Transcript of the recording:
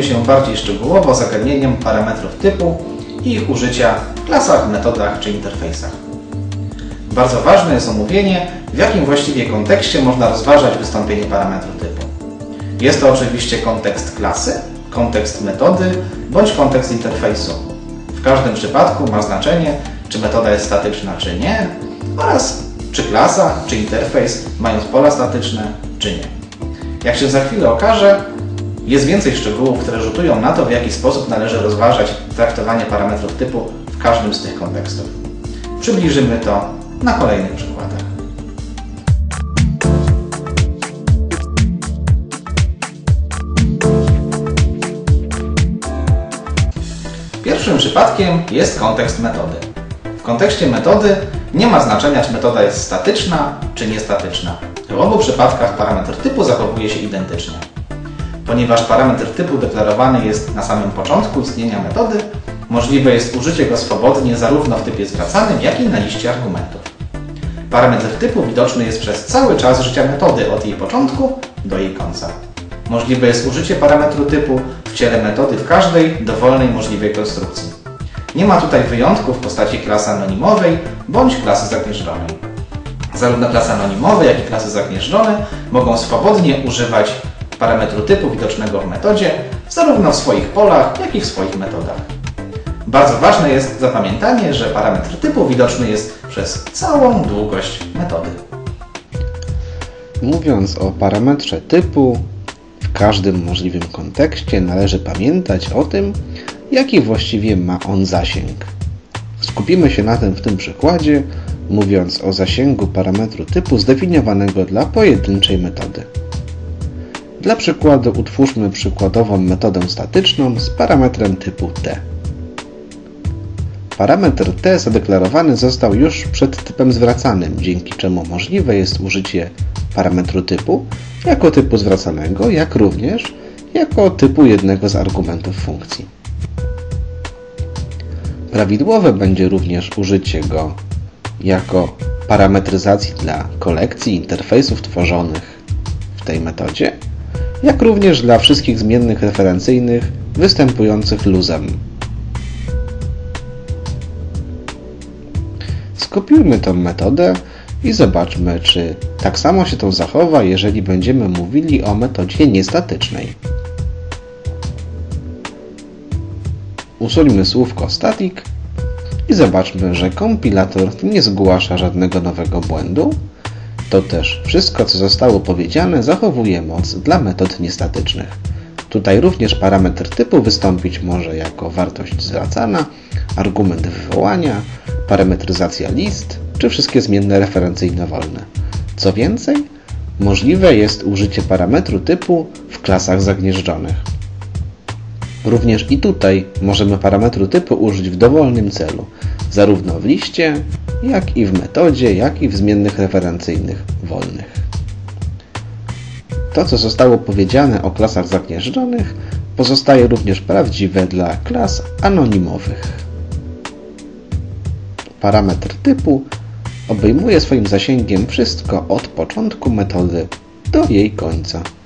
zajmiemy się bardziej szczegółowo zagadnieniem parametrów typu i ich użycia w klasach, metodach czy interfejsach. Bardzo ważne jest omówienie, w jakim właściwie kontekście można rozważać wystąpienie parametru typu. Jest to oczywiście kontekst klasy, kontekst metody bądź kontekst interfejsu. W każdym przypadku ma znaczenie, czy metoda jest statyczna, czy nie, oraz czy klasa, czy interfejs mają pola statyczne, czy nie. Jak się za chwilę okaże, jest więcej szczegółów, które rzutują na to, w jaki sposób należy rozważać traktowanie parametrów typu w każdym z tych kontekstów. Przybliżymy to na kolejnych przykładach. Pierwszym przypadkiem jest kontekst metody. W kontekście metody nie ma znaczenia, czy metoda jest statyczna, czy niestatyczna. W obu przypadkach parametr typu zachowuje się identycznie. Ponieważ parametr typu deklarowany jest na samym początku istnienia metody, możliwe jest użycie go swobodnie zarówno w typie zwracanym, jak i na liście argumentów. Parametr typu widoczny jest przez cały czas życia metody od jej początku do jej końca. Możliwe jest użycie parametru typu w ciele metody w każdej dowolnej możliwej konstrukcji. Nie ma tutaj wyjątków w postaci klasy anonimowej bądź klasy zagnieżdżonej. Zarówno klasy anonimowe, jak i klasy zagnieżdżone mogą swobodnie używać parametru typu widocznego w metodzie, zarówno w swoich polach, jak i w swoich metodach. Bardzo ważne jest zapamiętanie, że parametr typu widoczny jest przez całą długość metody. Mówiąc o parametrze typu, w każdym możliwym kontekście należy pamiętać o tym, jaki właściwie ma on zasięg. Skupimy się na tym w tym przykładzie, mówiąc o zasięgu parametru typu zdefiniowanego dla pojedynczej metody. Dla przykładu utwórzmy przykładową metodę statyczną z parametrem typu t. Parametr t zadeklarowany został już przed typem zwracanym, dzięki czemu możliwe jest użycie parametru typu jako typu zwracanego, jak również jako typu jednego z argumentów funkcji. Prawidłowe będzie również użycie go jako parametryzacji dla kolekcji interfejsów tworzonych w tej metodzie, jak również dla wszystkich zmiennych referencyjnych występujących luzem. Skopiujmy tę metodę i zobaczmy, czy tak samo się to zachowa, jeżeli będziemy mówili o metodzie niestatycznej. Usuńmy słówko static i zobaczmy, że kompilator nie zgłasza żadnego nowego błędu. To też wszystko, co zostało powiedziane, zachowuje moc dla metod niestatycznych. Tutaj również parametr typu wystąpić może jako wartość zwracana, argument wywołania, parametryzacja list, czy wszystkie zmienne referencyjne wolne. Co więcej, możliwe jest użycie parametru typu w klasach zagnieżdżonych. Również i tutaj możemy parametru typu użyć w dowolnym celu, zarówno w liście, jak i w metodzie, jak i w zmiennych referencyjnych wolnych. To, co zostało powiedziane o klasach zagnieżdżonych, pozostaje również prawdziwe dla klas anonimowych. Parametr typu obejmuje swoim zasięgiem wszystko od początku metody do jej końca.